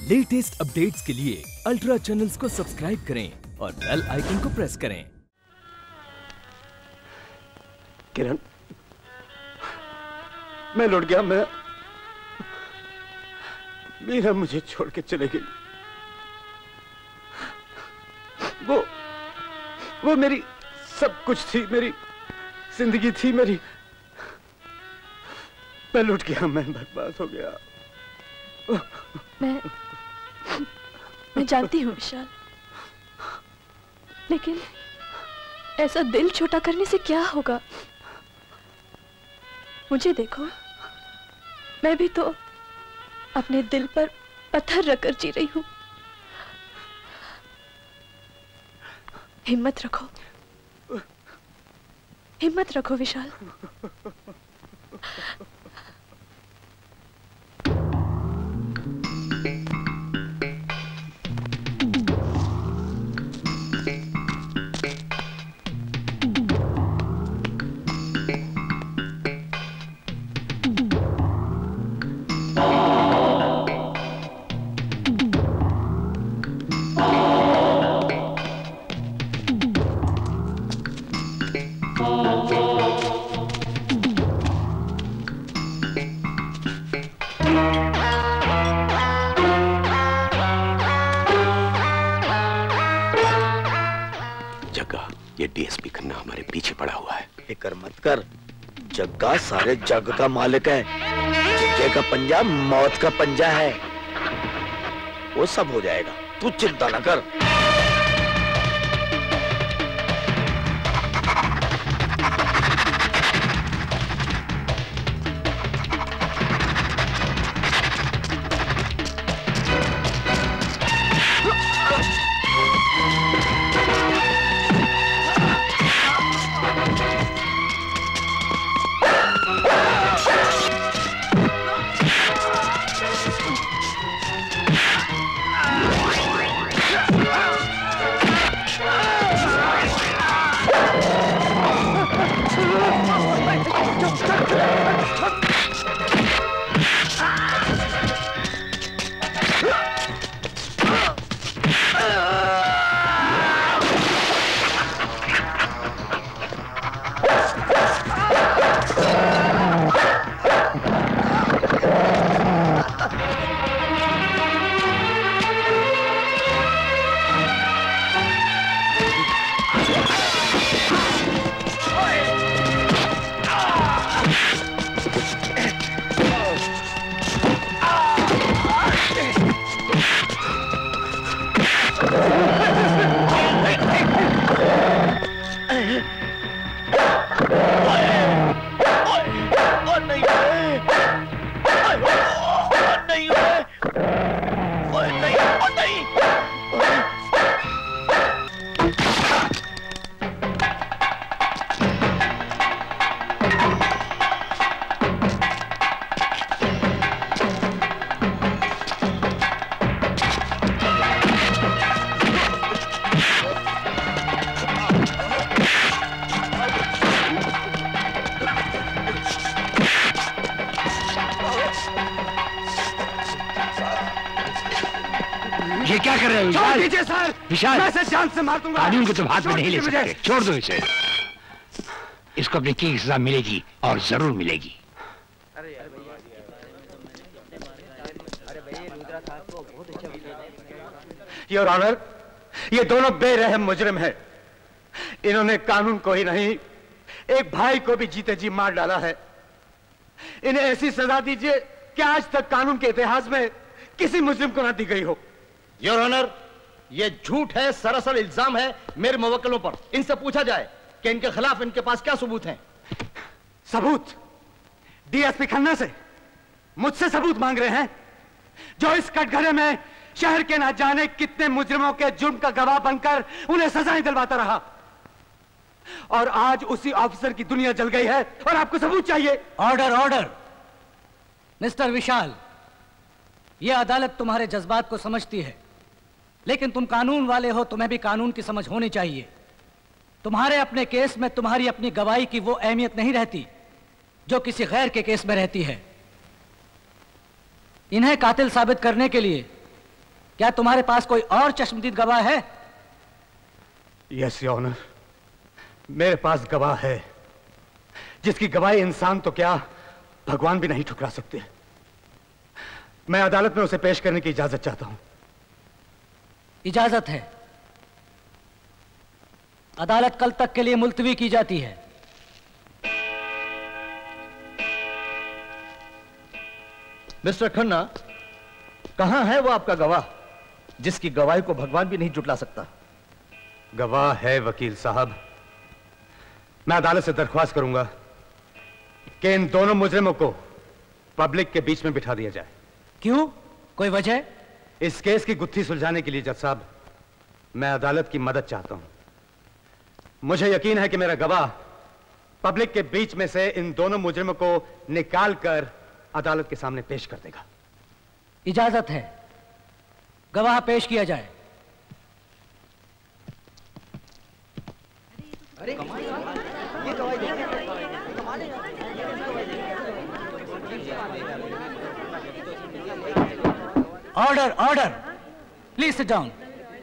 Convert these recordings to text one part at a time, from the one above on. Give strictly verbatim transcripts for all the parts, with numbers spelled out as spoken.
Latest updates के लिए ultra channels को सब्सक्राइब करें और बेल आइकन को प्रेस करें। किरण, मैं लौट गया। मैं मीरा मुझे छोड़ के चले गई। वो वो मेरी सब कुछ थी, मेरी जिंदगी थी मेरी। मैं लौट गया, मैं बर्बाद हो गया। मैं मैं जानती हूँ विशाल, लेकिन ऐसा दिल छोटा करने से क्या होगा? मुझे देखो, मैं भी तो अपने दिल पर पत्थर रखकर जी रही हूँ। हिम्मत रखो, हिम्मत रखो विशाल। ये डीएसपी खन्ना हमारे पीछे पड़ा हुआ है। फिक्र मत कर, जग्गा सारे जग का मालिक है। जग्गे का पंजा मौत का पंजा है, वो सब हो जाएगा, तू चिंता न कर। ये क्या कर रहे हो विशाल? छोड़ दीजिए सर, विशाल, मैं इसे जान से मार दूंगा। कानून को तुम हाथ में नहीं ले सकते, छोड़ दो इसे। इसको अपनी की सजा मिलेगी और जरूर मिलेगी। योर ऑनर, ये दोनों बेरहम मुजरिम हैं। इन्होंने कानून को ही नहीं, एक भाई को भी जीते जी मार डाला है। इन्हें ऐसी सजा दीजिए कि आज तक कानून के इतिहास में किसी मुस्लिम को ना दी गई हो। योर ऑनर, ये झूठ है, सरासर इल्जाम है मेरे मुवक्किलों पर। इनसे पूछा जाए कि इनके खिलाफ इनके पास क्या सबूत हैं। सबूत? डीएसपी खन्ना से मुझसे सबूत मांग रहे हैं, जो इस कटघरे में शहर के ना जाने कितने मुजरिमों के जुर्म का गवाह बनकर उन्हें सजाएं दिलवाता रहा। और आज उसी ऑफिसर की दुनिया जल गई है और आपको सबूत चाहिए। Order, order. मिस्टर विशाल, यह अदालत तुम्हारे जज्बात को समझती है, लेकिन तुम कानून वाले हो, तुम्हें भी कानून की समझ होनी चाहिए। तुम्हारे अपने केस में तुम्हारी अपनी गवाही की वो अहमियत नहीं रहती जो किसी गैर के केस में रहती है। इन्हें कातिल साबित करने के लिए क्या तुम्हारे पास कोई और चश्मदीद गवाह है? यस योर ऑनर, मेरे पास गवाह है जिसकी गवाही इंसान तो क्या भगवान भी नहीं ठुकरा सकते। मैं अदालत में उसे पेश करने की इजाजत चाहता हूं। इजाजत है। अदालत कल तक के लिए मुलतवी की जाती है। मिस्टर खन्ना, कहां है वो आपका गवाह जिसकी गवाही को भगवान भी नहीं जुटला सकता? गवाह है वकील साहब। मैं अदालत से दरख्वास्त करूंगा कि इन दोनों मुजरिमों को पब्लिक के बीच में बिठा दिया जाए। क्यों? कोई वजह? इस केस की गुत्थी सुलझाने के लिए जज साहब, मैं अदालत की मदद चाहता हूं। मुझे यकीन है कि मेरा गवाह पब्लिक के बीच में से इन दोनों मुजरिमों को निकाल कर अदालत के सामने पेश कर देगा। इजाजत है। गवाह पेश किया जाए। अरे ये गवाही order, order, please sit down.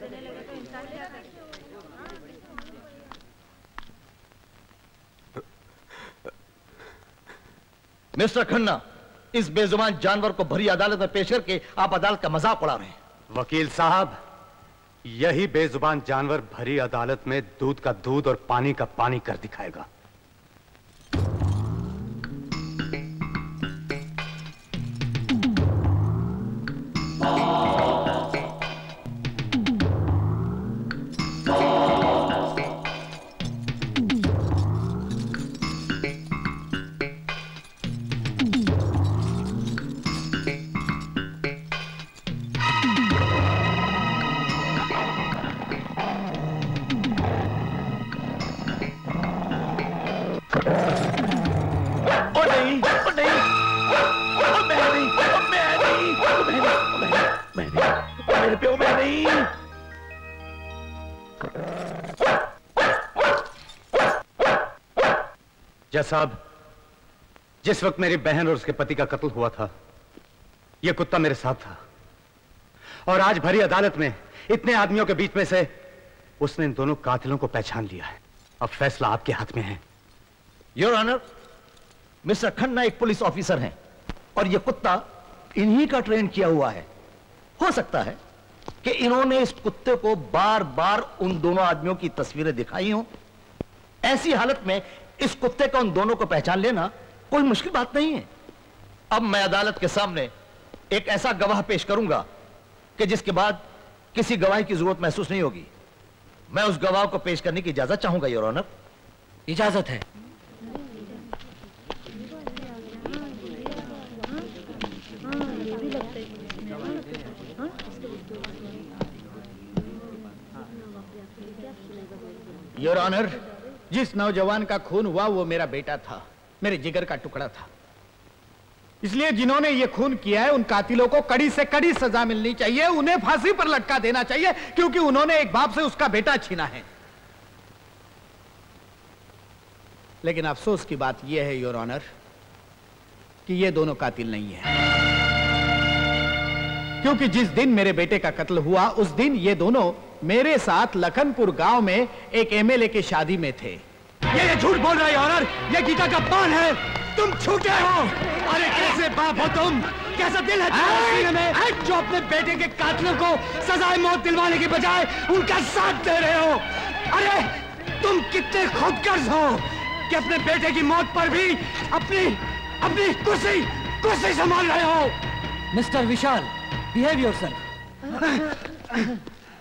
Mister Khanna, इस बेजुबान जानवर को भरी अदालत में पेश करके आप अदालत का मजाक उड़ा रहे हैं। वकील साहब, यही बेजुबान जानवर भरी अदालत में दूध का दूध और पानी का पानी कर दिखाएगा। जज साहब, जिस वक्त मेरी बहन और उसके पति का कत्ल हुआ था, यह कुत्ता मेरे साथ था और आज भरी अदालत में इतने आदमियों के बीच में से उसने इन दोनों कातिलों को पहचान लिया है। अब फैसला आपके हाथ में है। योर ऑनर, मिस्टर खन्ना एक पुलिस ऑफिसर हैं और यह कुत्ता इन्हीं का ट्रेन किया हुआ है। हो सकता है कि इन्होंने इस कुत्ते को बार बार उन दोनों आदमियों की तस्वीरें दिखाई हों। ऐसी हालत में इस कुत्ते का उन दोनों को पहचान लेना कोई मुश्किल बात नहीं है। अब मैं अदालत के सामने एक ऐसा गवाह पेश करूंगा कि जिसके बाद किसी गवाही की जरूरत महसूस नहीं होगी। मैं उस गवाह को पेश करने की इजाजत चाहूंगा योर ऑनर। इजाजत है। योर ऑनर, जिस नौजवान का खून हुआ वो मेरा बेटा था, मेरे जिगर का टुकड़ा था। इसलिए जिन्होंने ये खून किया है उन कातिलों को कड़ी से कड़ी सजा मिलनी चाहिए, उन्हें फांसी पर लटका देना चाहिए, क्योंकि उन्होंने एक बाप से उसका बेटा छीना है। लेकिन अफसोस की बात यह है योर ऑनर कि ये दोनों कातिल नहीं है, क्योंकि जिस दिन मेरे बेटे का कत्ल हुआ उस दिन ये दोनों मेरे साथ लखनपुर गांव में एक एमएलए की शादी में थे। ये ये झूठ बोल रहा है ऑनर, ये गीता का पान है। तुम झूठे हो। अरे कैसे बाप हो तुम? कैसा दिल है तुम्हारे में जो अपने बेटे के कातिलों को सजाए मौत दिलवाने के बजाय उनका साथ दे रहे हो? अरे तुम कितने खुदगर्ज हो कि अपने बेटे की मौत पर भी अपनी अपनी कुर्सी कुर्सी संभाल रहे हो। Mister Vishal, behave yourself.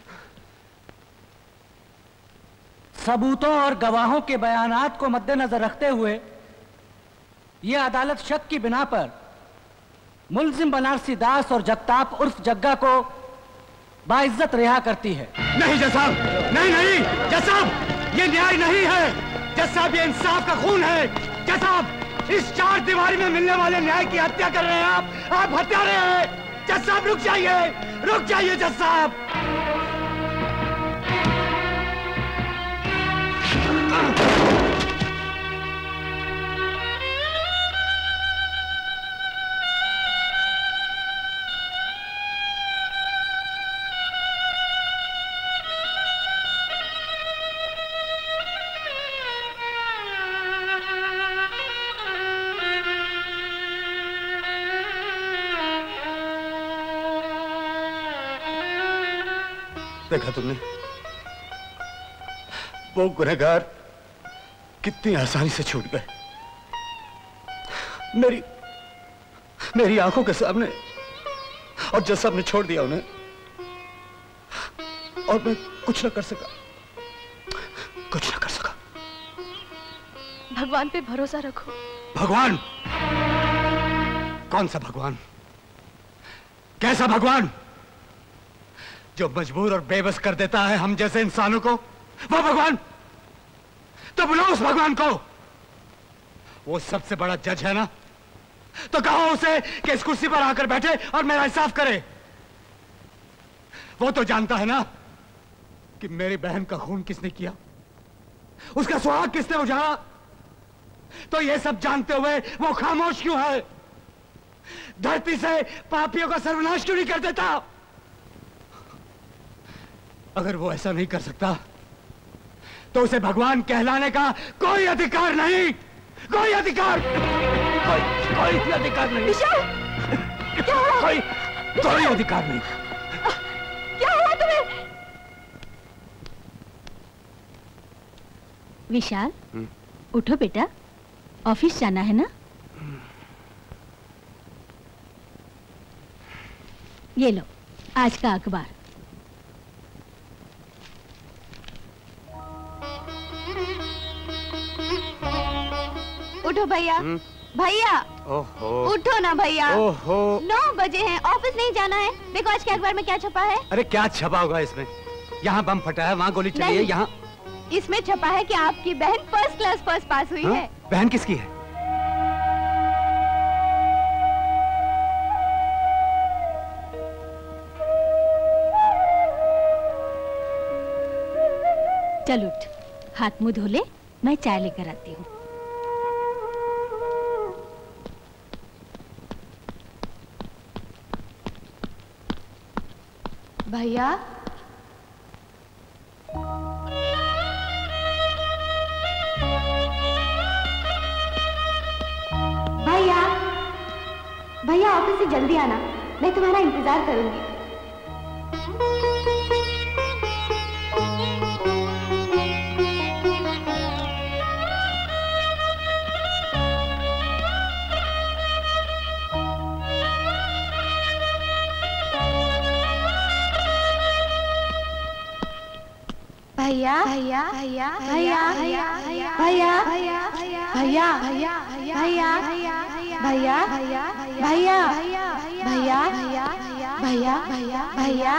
सबूतों और गवाहों के बयानात को मद्देनजर रखते हुए यह अदालत शक की बिना पर मुलजिम बनारसी दास और जगताप उर्फ जग्गा को बाइज्जत रिहा करती है। नहीं जज साहब, नहीं नहीं जज साहब, ये न्याय नहीं है। जज साहब, ये इंसाफ का खून है। जज साहब, इस चार दीवारी में मिलने वाले न्याय की हत्या कर रहे हैं आप। आप हत्यारे हैं। जज साहब रुक जाइए, रुक जाइए जज साहब। देखा तुमने वो गुनहगार कितनी आसानी से छूट गए। मेरी मेरी आंखों के सामने, और जज साहब ने छोड़ दिया उन्हें और मैं कुछ न कर सका, कुछ न कर सका। भगवान पे भरोसा रखो। भगवान? कौन सा भगवान? कैसा भगवान जो मजबूर और बेबस कर देता है हम जैसे इंसानों को? वो भगवान? तो बुलाओ उस भगवान को। वो सबसे बड़ा जज है ना, तो कहो उसे कि इस कुर्सी पर आकर बैठे और मेरा इंसाफ करे। वो तो जानता है ना कि मेरी बहन का खून किसने किया, उसका सुहाग किसने उजाड़ा। तो ये सब जानते हुए वो खामोश क्यों है? धरती से पापियों का सर्वनाश क्यों नहीं कर देता? अगर वो ऐसा नहीं कर सकता तो उसे भगवान कहलाने का कोई अधिकार नहीं, कोई अधिकार, कोई कोई अधिकार नहीं। विशाल, क्या हुआ? कोई कोई अधिकार नहीं। क्या हुआ तुम्हें? विशाल, उठो बेटा, ऑफिस जाना है ना। ये लो आज का अखबार। उठो भैया, भैया ओहो, उठो ना भैया। ओहो, नौ बजे हैं, ऑफिस नहीं जाना है। देखो आज के अखबार में क्या छपा है। अरे क्या छपा होगा इसमें? यहाँ बम फटा है, वहाँ गोली चली है, यहाँ इसमें छपा है कि आपकी बहन फर्स्ट क्लास फर्स्ट पास हुई हा? है। बहन किसकी है? चल उठ, हाथ मुंह धो ले, मैं चाय लेकर आती हूँ। भैया, भैया, भैया ऑफिस से जल्दी आना, मैं तुम्हारा इंतजार करूंगी। भैया भैया भैया भैया भैया भैया भैया भैया भैया भैया भैया भैया भैया भैया भैया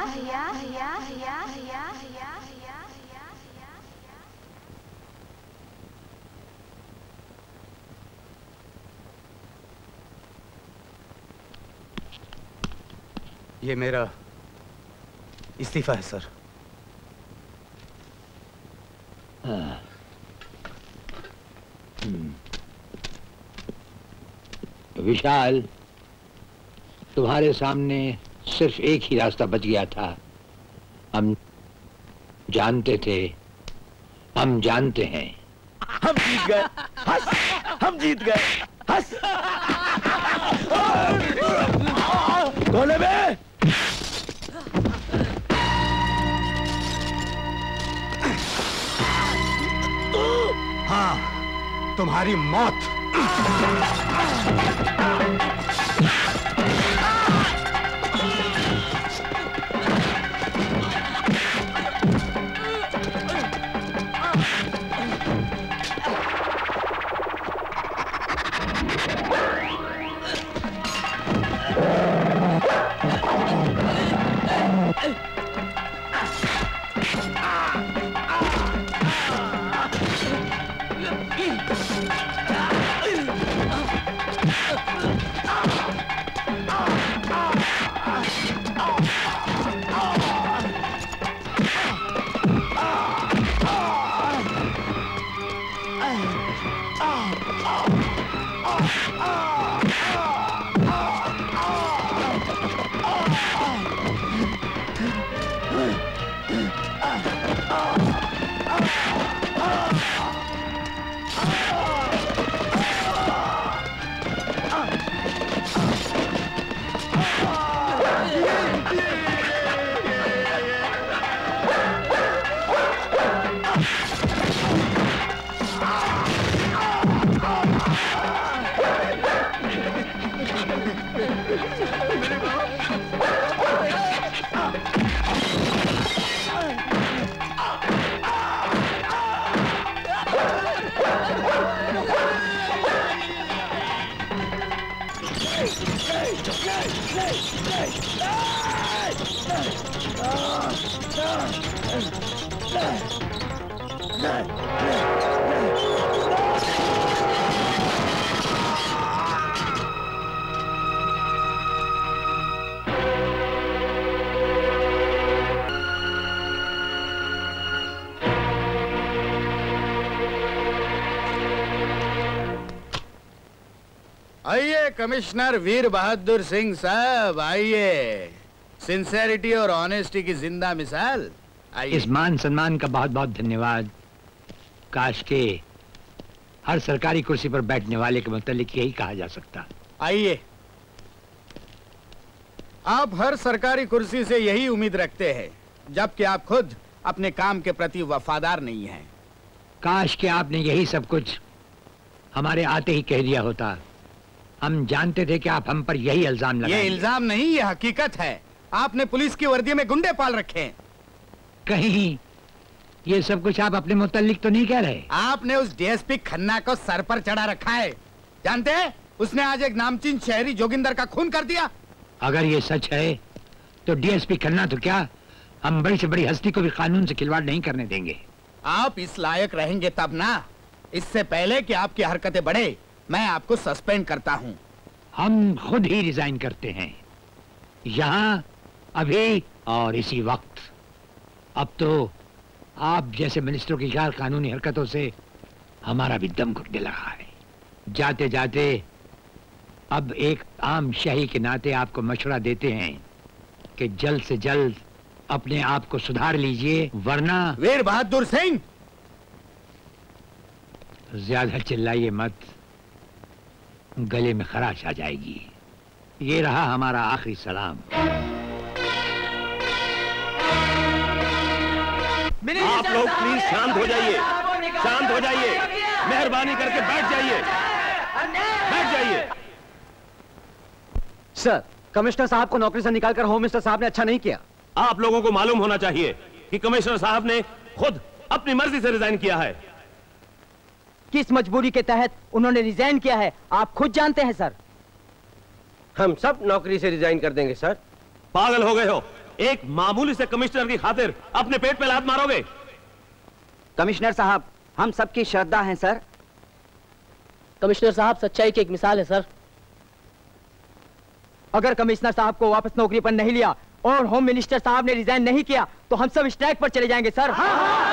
ये मेरा इस्तीफा है सर। विशाल, तुम्हारे सामने सिर्फ एक ही रास्ता बच गया था। हम जानते थे, हम जानते हैं। हम जीत गए, हंस, हम जीत गए, हंस। गोले में हाँ, तुम्हारी मौत। आइए कमिश्नर वीर बहादुर सिंह साहब, आइए। सिंसेरिटी और ऑनेस्टी की जिंदा मिसाल। आइए। इस मान सम्मान का बहुत बहुत धन्यवाद। काश के हर सरकारी कुर्सी पर बैठने वाले के मुतालिक यही कहा जा सकता। आइए। आप हर सरकारी कुर्सी से यही उम्मीद रखते हैं, जबकि आप खुद अपने काम के प्रति वफादार नहीं हैं। काश के आपने यही सब कुछ हमारे आते ही कह दिया होता। हम जानते थे कि आप हम पर यही इल्जाम लगाएंगे। ये इल्जाम नहीं, ये हकीकत है। आपने पुलिस की वर्दी में गुंडे पाल रखे हैं। कहीं ये सब कुछ आप अपने मुतालिक तो नहीं कह रहे? आपने उस डीएसपी खन्ना को सर पर चढ़ा रखा है। जानते हैं, उसने आज एक नामचीन शहरी जोगिंदर का खून कर दिया। अगर ये सच है तो डीएसपी खन्ना तो क्या, हम बड़ी से बड़ी हस्ती को भी कानून से खिलवाड़ नहीं करने देंगे। आप इस लायक रहेंगे तब ना। इससे पहले कि आपकी हरकतें बढ़े, मैं आपको सस्पेंड करता हूं। हम खुद ही रिजाइन करते हैं, यहाँ, अभी और इसी वक्त। अब तो आप जैसे मिनिस्टरों की गैर कानूनी हरकतों से हमारा भी दम घुटने लगा है। जाते जाते अब एक आम शाही के नाते आपको मशवरा देते हैं कि जल्द से जल्द अपने आप को सुधार लीजिए, वरना। वीर बहादुर सिंह, ज्यादा चिल्लाइए मत, गले में खराश आ जाएगी। ये रहा हमारा आखिरी सलाम। आप लोग प्लीज शांत हो जाइए, शांत हो जाइए, मेहरबानी करके बैठ जाइए, बैठ जाइए। सर, कमिश्नर साहब को नौकरी से निकालकर होम मिनिस्टर साहब ने अच्छा नहीं किया। आप लोगों को मालूम होना चाहिए कि कमिश्नर साहब ने खुद अपनी मर्जी से रिजाइन किया है। किस मजबूरी के तहत उन्होंने रिजाइन किया है आप खुद जानते हैं सर। हम सब नौकरी से रिजाइन कर देंगे सर। पागल हो गए हो? एक मामूली से कमिश्नर की खातिर अपने पेट पे लात मारोगे? कमिश्नर साहब, हम सबकी श्रद्धा हैं सर। कमिश्नर साहब सच्चाई की एक मिसाल है सर। अगर कमिश्नर साहब को वापस नौकरी पर नहीं लिया और होम मिनिस्टर साहब ने रिजाइन नहीं किया तो हम सब स्ट्राइक पर चले जाएंगे सर। हाँ, हाँ।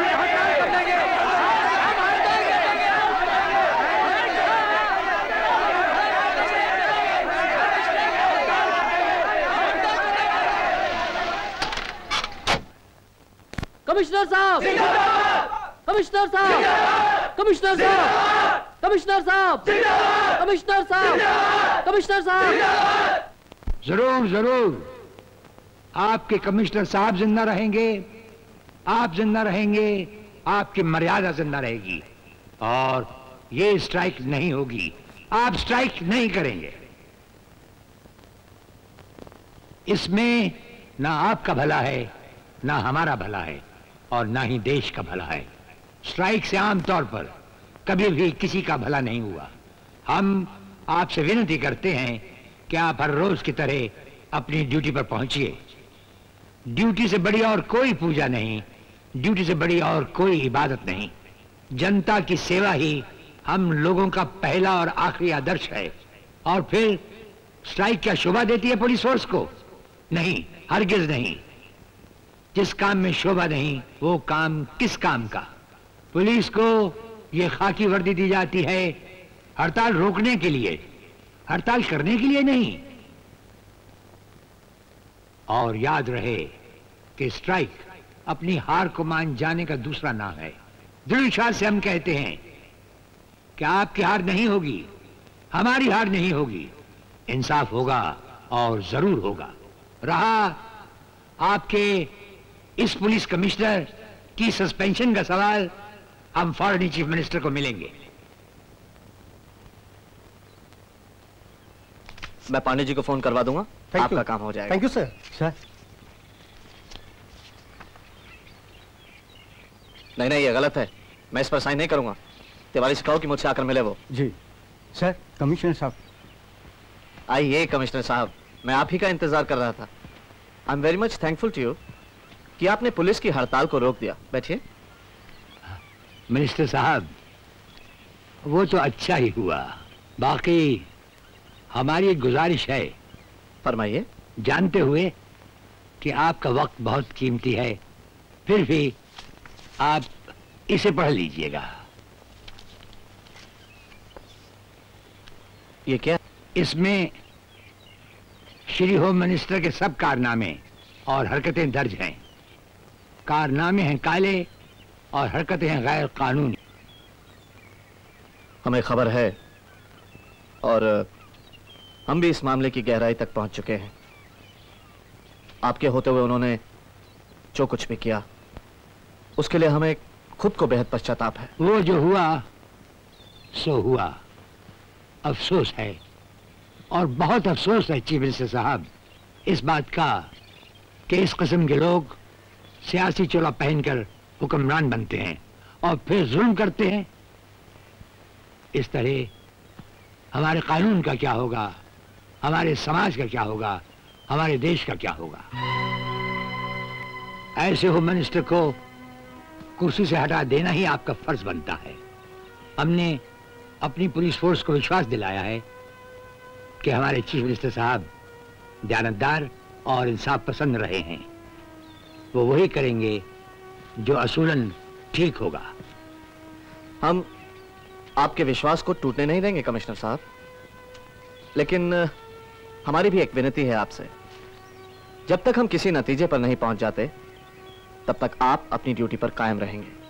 कमिश्नर साहब, कमिश्नर साहब, कमिश्नर साहब, कमिश्नर साहब, कमिश्नर साहब, कमिश्नर साहब। जरूर जरूर, आपके कमिश्नर साहब जिंदा रहेंगे, आप जिंदा रहेंगे, आपकी मर्यादा जिंदा रहेगी और ये स्ट्राइक नहीं होगी। आप स्ट्राइक नहीं करेंगे। इसमें ना आपका भला है, ना हमारा भला है और ना ही देश का भला है। स्ट्राइक से आमतौर पर कभी भी किसी का भला नहीं हुआ। हम आपसे विनती करते हैं कि आप हर रोज की तरह अपनी ड्यूटी पर पहुंचिए। ड्यूटी से बड़ी और कोई पूजा नहीं, ड्यूटी से बड़ी और कोई इबादत नहीं। जनता की सेवा ही हम लोगों का पहला और आखिरी आदर्श है। और फिर स्ट्राइक क्या शोभा देती है पुलिस फोर्स को? नहीं, हरगिज नहीं। जिस काम में शोभा नहीं वो काम किस काम का? पुलिस को ये खाकी वर्दी दी जाती है हड़ताल रोकने के लिए, हड़ताल करने के लिए नहीं। और याद रहे कि स्ट्राइक अपनी हार को मान जाने का दूसरा नाम है। दृढ़ विश्वास से हम कहते हैं कि आपकी हार नहीं होगी, हमारी हार नहीं होगी। इंसाफ होगा और जरूर होगा। रहा आपके इस पुलिस कमिश्नर की सस्पेंशन का सवाल, हम फॉरेन चीफ मिनिस्टर को मिलेंगे। मैं पांडे जी को फोन करवा दूंगा, आपका काम हो जाएगा। Thank you sir. सर नहीं नहीं, ये गलत है, मैं इस पर साइन नहीं करूंगा। तिवारी से कहो कि मुझसे आकर मिले वो। जी सर। कमिश्नर साहब। आइए कमिश्नर साहब, मैं आप ही का इंतजार कर रहा था। I am very much thankful to you कि आपने पुलिस की हड़ताल को रोक दिया। बैठिए। मिनिस्टर साहब, वो तो अच्छा ही हुआ। बाकी हमारी एक गुजारिश है। फरमाइए। जानते हुए कि आपका वक्त बहुत कीमती है, फिर भी आप इसे पढ़ लीजिएगा। ये क्या? इसमें श्री होम मिनिस्टर के सब कारनामे और हरकतें दर्ज हैं। कारनामे हैं काले और हरकतें हैं गैर कानूनी। हमें खबर है और हम भी इस मामले की गहराई तक पहुंच चुके हैं। आपके होते हुए उन्होंने जो कुछ भी किया उसके लिए हमें खुद को बेहद पश्चाताप है। वो जो हुआ सो हुआ। अफसोस है और बहुत अफसोस है चीफ मिनिस्टर साहब इस बात का कि इस किस्म के लोग सियासी चोला पहनकर हुक्मरान बनते हैं और फिर जुल्म करते हैं। इस तरह हमारे कानून का क्या होगा, हमारे समाज का क्या होगा, हमारे देश का क्या होगा। ऐसे होम मिनिस्टर को कुर्सी से हटा देना ही आपका फर्ज बनता है। हमने अपनी पुलिस फोर्स को विश्वास दिलाया है कि हमारे चीफ मिनिस्टर साहब दयानतदार और इंसाफ पसंद रहे हैं। वो वही करेंगे जो असूलन ठीक होगा। हम आपके विश्वास को टूटने नहीं देंगे कमिश्नर साहब, लेकिन हमारी भी एक विनती है आपसे। जब तक हम किसी नतीजे पर नहीं पहुंच जाते तब तक आप अपनी ड्यूटी पर कायम रहेंगे।